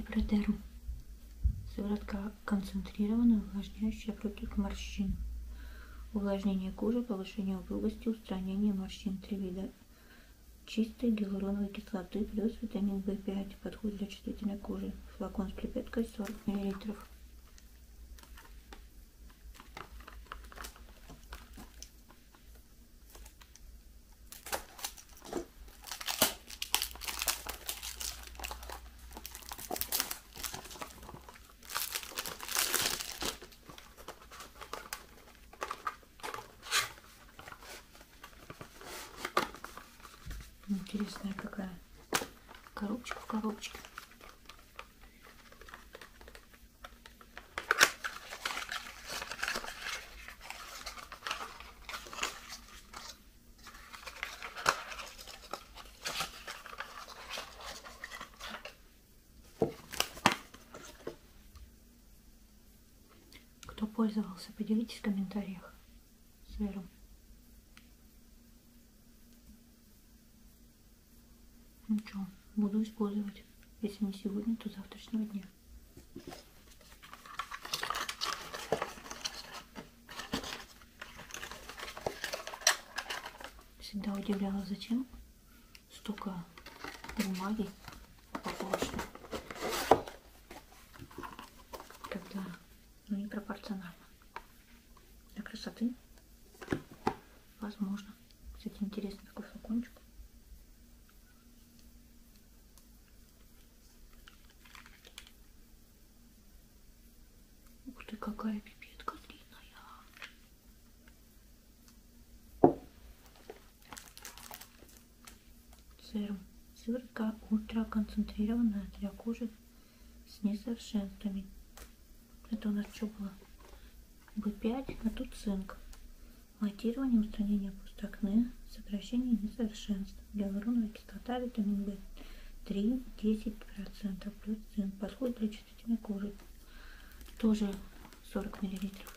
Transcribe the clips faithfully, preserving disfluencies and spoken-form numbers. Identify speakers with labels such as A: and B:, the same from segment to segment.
A: Либрадерм. Сыворотка концентрированная, увлажняющая против морщин. Увлажнение кожи, повышение упругости, устранение морщин. Три вида чистой гиалуроновой кислоты плюс витамин В пять. Подходит для чувствительной кожи. Флакон с пипеткой сорок миллилитров. Интересная какая коробочка в коробочке. Кто пользовался, поделитесь в комментариях с Вером. Ну что, буду использовать. Если не сегодня, то завтрашнего дня. Всегда удивляла, зачем столько бумаги упаковочной, когда ну, не пропорционально. Для красоты возможно. Кстати, интересный такой флакончик. Ух ты, какая пипетка длинная. Серум. Сыворотка ультраконцентрированная для кожи с несовершенствами. Это у нас что было? В пять, а тут цинк. Матирование, устранение пустотны, сокращение несовершенств. Гиалуроновая кислота, витамин В три, десять процентов плюс цинк. Подходит для чувствительной кожи. Тоже сорок миллилитров.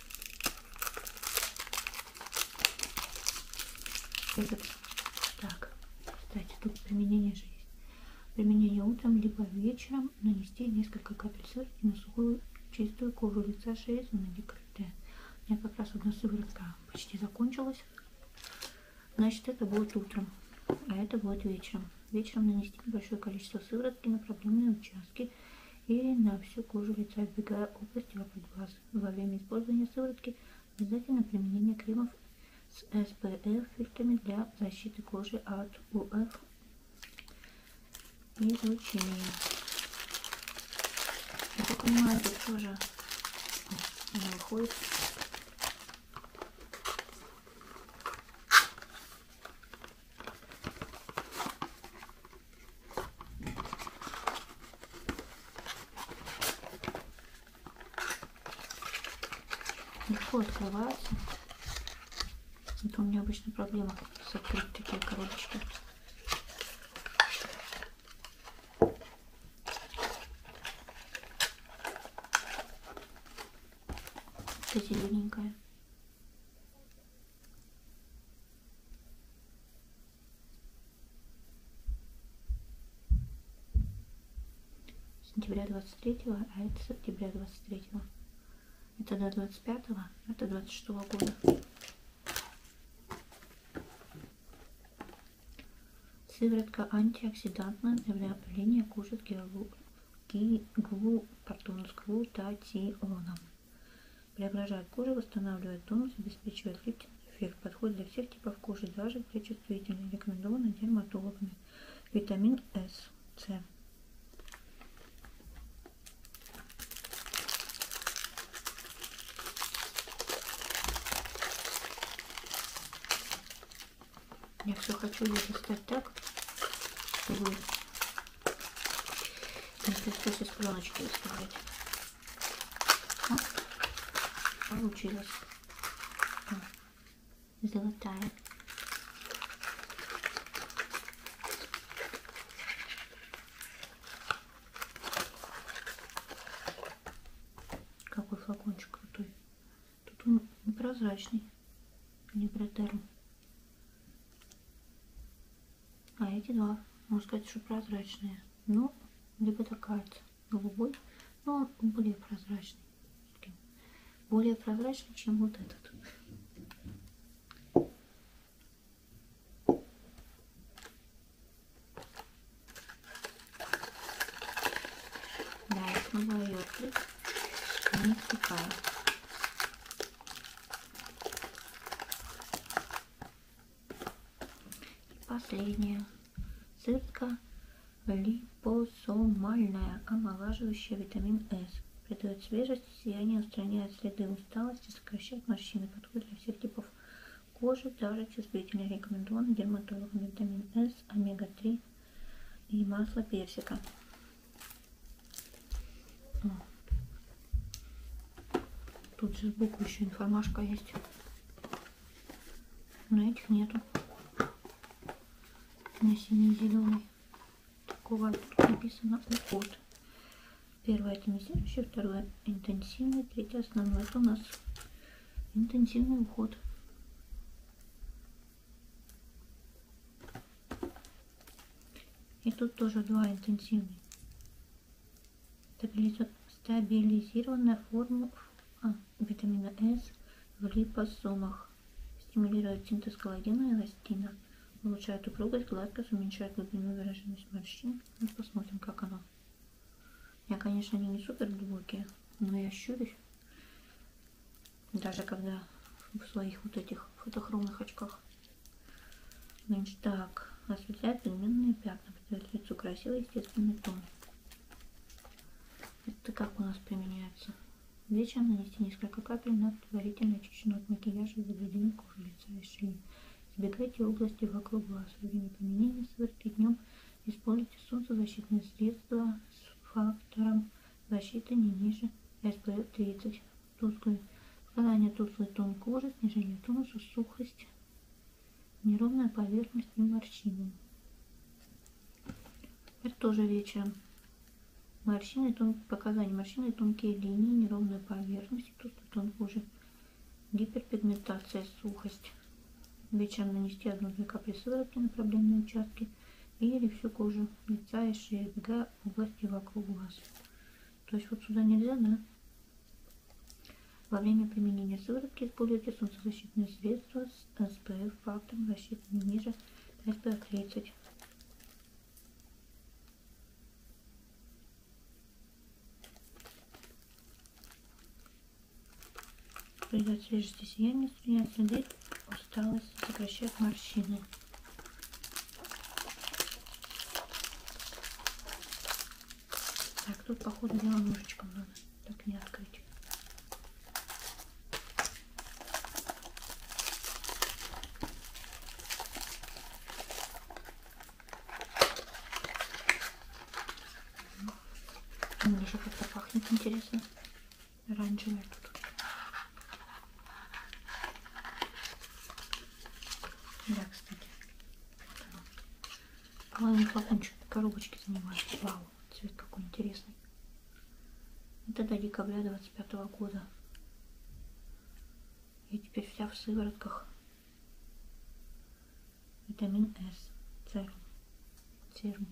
A: Этот. Так, кстати, тут применение же есть. Применение утром либо вечером. Нанести несколько капель сыворотки на сухую чистую кожу лица, шеи, зоны декольте. У меня как раз одна сыворотка почти закончилась. Значит, это будет утром, а это будет вечером. Вечером нанести небольшое количество сыворотки на проблемные участки или на всю кожу лица, избегая области вокруг глаз. Во время использования сыворотки обязательно применение кремов с эс пэ эф фильтрами для защиты кожи от у эф излучения. Я так понимаю, тут тоже она выходит. Легко открывается. Это у меня обычно проблема с открыть такие коробочки. Это зелененькая. Сентября двадцать третьего, а это с октября двадцать третьего. Это до двадцать пятого, это двадцать шестого года. Сыворотка антиоксидантная для опыления кожи с гиалу, гиглу, пардон, с глутатионом. Преображает кожу, восстанавливает тонус, обеспечивает лифтинг эффект. Подходит для всех типов кожи, даже для чувствительной. Рекомендовано дерматологами. Витамин С, С. Я все хочу ее достать так, чтобы не пришлось из пленочки выставлять. О, получилось. О, золотая. Какой флакончик крутой. Тут он непрозрачный. Либрадерм. А эти два, можно сказать, что прозрачные. Ну, либо такая. голубой, но он более прозрачный. Более прозрачный, чем вот этот. Да, я снова ее открыть, не втекаю. И последняя. Сыворотка липосомальная, омолаживающая, витамин С. Придает свежесть, сияние, устраняет следы усталости, сокращает морщины. Подходит для всех типов кожи, даже чувствительной. Рекомендован дерматологам. Витамин С, омега три и масло персика. О. Тут же сбоку еще информашка есть. Но этих нету. На синий-зеленый. Такого тут написано уход. Первое тонизирующее, второе интенсивный, третье основное. Это у нас интенсивный уход. И тут тоже два интенсивных. Стабилизированная форма а, витамина С в липосомах. Стимулирует синтез коллагена и эластина. Улучшает упругость, гладкость, уменьшает глубину, выраженность морщин. Ну, посмотрим, как оно. Я, конечно, они не супер глубокие, но я щурюсь. Даже когда в своих вот этих фотохромных очках. Значит, так. Осветляет пигментные пятна, придает лицу красивый естественный тон. Это как у нас применяется? Вечером нанести несколько капель на предварительно очищенную от макияжа и загрязнения кожи лица и шеи. Избегайте области вокруг глаз. Во время применения сыворотки днем используйте солнцезащитные средства с фактором защиты не ниже эс пэ эф тридцать. Тусклый. Показания: тусклый тон кожи, снижение тонуса, сухость, неровная поверхность и морщины. Это тоже вечером. Морщины, тон... показания: морщины, тонкие линии, неровная поверхность, тусклый тон кожи, гиперпигментация, сухость. Вечером нанести одну-две капли сыворотки на проблемные участки или всю кожу лица и шеи, избегая области вокруг глаз. То есть вот сюда нельзя, да? Во время применения сыворотки используйте солнцезащитные средства с эс пэ эф фактором защиты не ниже эс пэ эф тридцать. Придает свежесть и сияние, устраняет следы, усталость, сокращает морщины. Так, тут походу дела ножичком надо, так не открыть. Даже как-то пахнет интересно. Оранжевое тут. Да, кстати. Главный флакончик коробочки занимает. Вау, цвет какой интересный. Это до декабря двадцать пятого года. И теперь вся в сыворотках. Витамин С. Церум. Церум.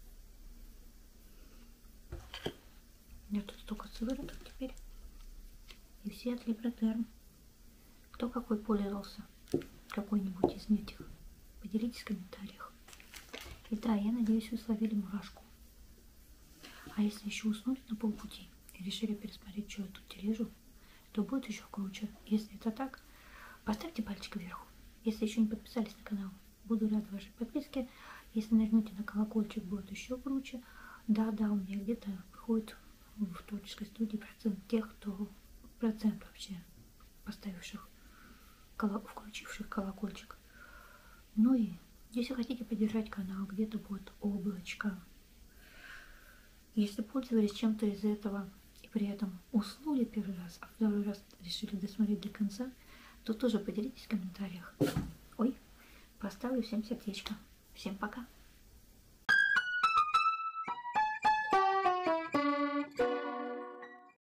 A: У меня тут столько сывороток теперь. И все от Либротерм. Кто какой пользовался? Какой-нибудь из этих. Поделитесь в комментариях. И да, я надеюсь, вы словили мурашку. А если еще уснули на полпути и решили пересмотреть, что я тут тележу, то будет еще круче. Если это так, поставьте пальчик вверх. Если еще не подписались на канал, буду рада вашей подписке. Если нажмете на колокольчик, будет еще круче. Да-да, у меня где-то выходит в творческой студии процент тех, кто процент вообще поставивших, включивших колокольчик. Ну и если хотите поддержать канал, где-то будет облачко. Если пользовались чем-то из этого и при этом уснули первый раз, а второй раз решили досмотреть до конца, то тоже поделитесь в комментариях. Ой, поставлю всем сердечко. Всем пока!